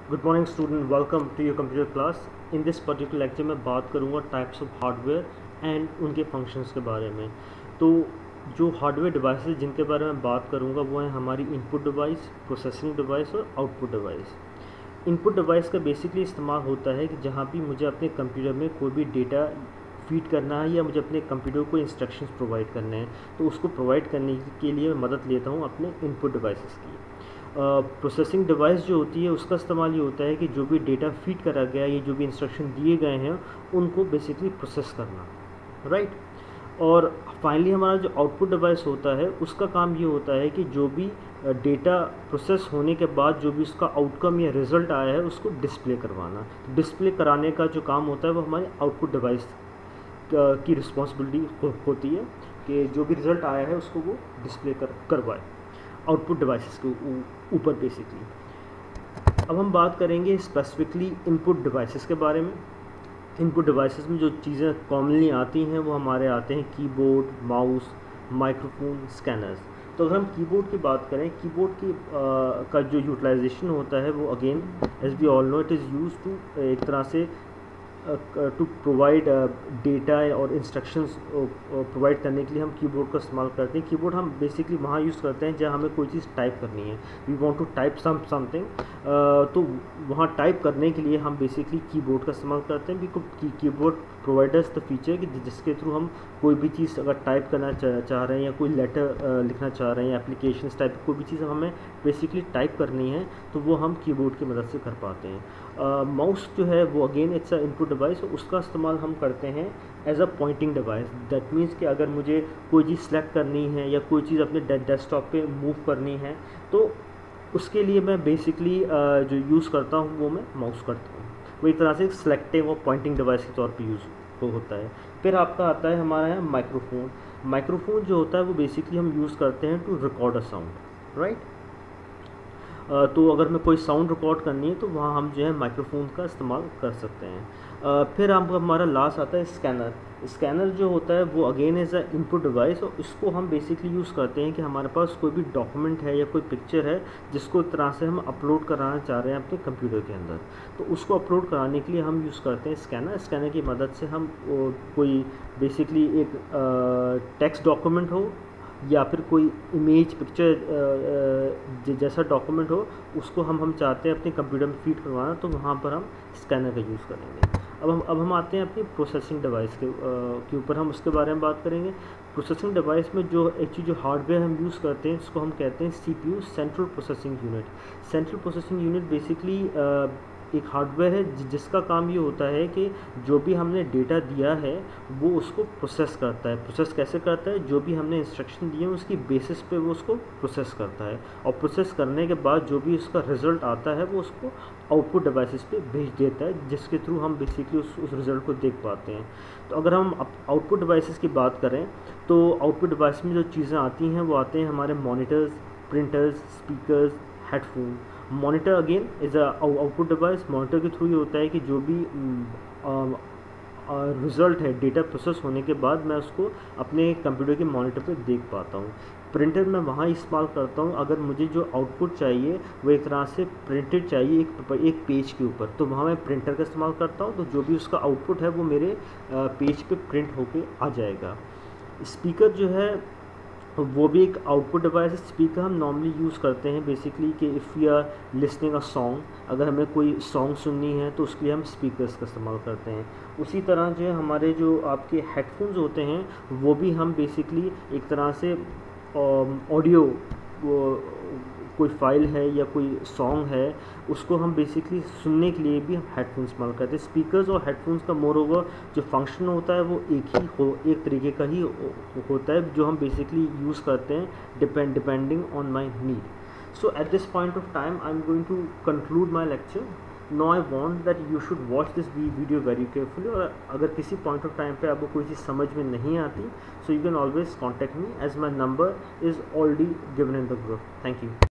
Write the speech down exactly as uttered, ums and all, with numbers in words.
Good morning student, welcome to your computer class. In this particular lecture में बात करूंगा types of hardware and उनके functions के बारे में। तो जो हार्डवेयर डिवाइसेस जिनके बारे में बात करूंगा वो है हमारी इनपुट डिवाइस, प्रोसेसिंग डिवाइस और आउटपुट डिवाइस। इनपुट डिवाइस का बेसिकली इस्तेमाल होता है कि जहाँ भी मुझे अपने कंप्यूटर में कोई भी डेटा फीड करना है या मुझे अपने कंप्यूटर को इंस्ट्रक्शंस प्रोवाइड करने हैं, तो उसको प्रोवाइड करने के लिए मैं मदद लेता हूँ अपने इनपुट डिवाइसेस की। प्रोसेसिंग uh, डिवाइस जो होती है उसका इस्तेमाल ये होता है कि जो भी डेटा फीड करा गया या जो भी इंस्ट्रक्शन दिए गए हैं उनको बेसिकली प्रोसेस करना, राइट right? और फाइनली हमारा जो आउटपुट डिवाइस होता है उसका काम ये होता है कि जो भी डेटा प्रोसेस होने के बाद जो भी उसका आउटकम या रिज़ल्ट आया है उसको डिस्प्ले करवाना। डिस्प्ले कराने का जो काम होता है वो हमारे आउटपुट डिवाइस की रिस्पॉन्सिबिलिटी होती है कि जो भी रिज़ल्ट आया है उसको वो डिस्प्ले कर करवाए आउटपुट डिवाइसेस के ऊपर बेसिकली। अब हम बात करेंगे स्पेसिफिकली इनपुट डिवाइसेस के बारे में। इनपुट डिवाइसेस में जो चीज़ें कॉमनली आती हैं वो हमारे आते हैं कीबोर्ड, माउस, माइक्रोफोन, स्कैनर्स। तो अगर हम कीबोर्ड की बात करें, कीबोर्ड की आ, का जो यूटिलाइजेशन होता है वो again as we all know it is use to एक तरह से टू प्रोवाइड डेटा और इंस्ट्रक्शंस प्रोवाइड करने के लिए हम कीबोर्ड का इस्तेमाल करते हैं। कीबोर्ड हम बेसिकली वहाँ यूज़ करते हैं जहाँ हमें कोई चीज़ टाइप करनी है, we want to type some something, तो वहाँ टाइप करने के लिए हम बेसिकली कीबोर्ड का इस्तेमाल करते हैं। Because keyboard providers the feature कि जिसके थ्रू हम कोई भी चीज़ अगर टाइप करना चाह, चाह रहे हैं या कोई लेटर uh, लिखना चाह रहे हैं, एप्लीकेशन टाइप कोई भी चीज़ हमें बेसिकली टाइप करनी है तो वो हम कीबोर्ड की मदद से कर पाते हैं। माउस uh, जो है वो again it's a input device, उसका इस्तेमाल हम करते हैं as a pointing device. That means कि अगर मुझे कोई चीज़ सेलेक्ट करनी है या कोई चीज़ अपने डेस्कटॉप पे मूव करनी है तो उसके लिए मैं बेसिकली uh, जो यूज़ करता हूँ वो मैं माउस करता हूँ। वो एक तरह से सिलेक्टिव और पॉइंटिंग डिवाइस के तौर पे यूज़ हो होता है। फिर आपका आता है हमारा है माइक्रोफोन। माइक्रोफोन जो होता है वो बेसिकली हम यूज़ करते हैं to record a sound, right. तो अगर मैं कोई साउंड रिकॉर्ड करनी है तो वहाँ हम जो है माइक्रोफोन का इस्तेमाल कर सकते हैं। uh, फिर हम हमारा लास्ट आता है स्कैनर। स्कैनर जो होता है वो again as a input device, और इसको हम बेसिकली यूज़ करते हैं कि हमारे पास कोई भी डॉक्यूमेंट है या कोई पिक्चर है जिसको एक तरह से हम अपलोड कराना चाह रहे हैं अपने कंप्यूटर के अंदर, तो उसको अपलोड कराने के लिए हम यूज़ करते हैं स्कैनर। स्कैनर की मदद से हम कोई बेसिकली एक टेक्स्ट डॉक्यूमेंट हो या फिर कोई इमेज पिक्चर जैसा डॉक्यूमेंट हो उसको हम हम चाहते हैं अपने कंप्यूटर में फीड करवाना, तो वहाँ पर हम स्कैनर का यूज़ करेंगे। अब हम अब हम आते हैं अपनी प्रोसेसिंग डिवाइस के के ऊपर, हम उसके बारे में बात करेंगे। प्रोसेसिंग डिवाइस में जो एक्चुअली जो हार्डवेयर हम यूज़ करते हैं उसको हम कहते हैं CPU, central processing unit. Central processing unit basically एक हार्डवेयर है जिसका काम ये होता है कि जो भी हमने डेटा दिया है वो उसको प्रोसेस करता है। प्रोसेस कैसे करता है? जो भी हमने इंस्ट्रक्शन दिए हैं उसकी बेसिस पे वो उसको प्रोसेस करता है, और प्रोसेस करने के बाद जो भी उसका रिज़ल्ट आता है वो उसको आउटपुट डिवाइसेस पे भेज देता है, जिसके थ्रू हम बेसिकली उस उस रिज़ल्ट को देख पाते हैं। तो अगर हम आउटपुट डिवाइसेस की बात करें तो आउटपुट डिवाइस में जो चीज़ें आती हैं वो आते हैं हमारे monitors, printers, speakers, headphone. Monitor again is a output device. Monitor के थ्रू ये होता है कि जो भी रिज़ल्ट है डेटा प्रोसेस होने के बाद मैं उसको अपने कंप्यूटर के मॉनिटर पे देख पाता हूँ। प्रिंटर मैं वहाँ इस्तेमाल करता हूँ अगर मुझे जो आउटपुट चाहिए वो एक तरह से प्रिंटेड चाहिए एक एक पेज के ऊपर, तो वहाँ मैं प्रिंटर का इस्तेमाल करता हूँ, तो जो भी उसका आउटपुट है वो मेरे पेज पे प्रिंट होके आ जाएगा। स्पीकर जो है वो भी एक आउटपुट डिवाइस है। स्पीकर हम नॉर्मली यूज़ करते हैं बेसिकली कि if you are listening a song, अगर हमें कोई सॉन्ग सुननी है तो उसके लिए हम स्पीकर्स का इस्तेमाल करते हैं। उसी तरह जो है हमारे जो आपके हेडफोन्स होते हैं वो भी हम बेसिकली एक तरह से ऑडियो, कोई फाइल है या कोई सॉन्ग है उसको हम बेसिकली सुनने के लिए भी हम हेडफोन इस्तेमाल करते हैं। स्पीकर्स और हेडफोन्स का मोर ओवर जो फंक्शन होता है वो एक ही हो एक तरीके का ही होता है जो हम बेसिकली यूज़ करते हैं depend depending on my need. So at this point of time I am going to conclude my lecture. No I want that you should watch this video very carefully, और अगर किसी point of time पे आपको कोई चीज़ समझ में नहीं आती so you can always contact me as my number is already given in the group. Thank you.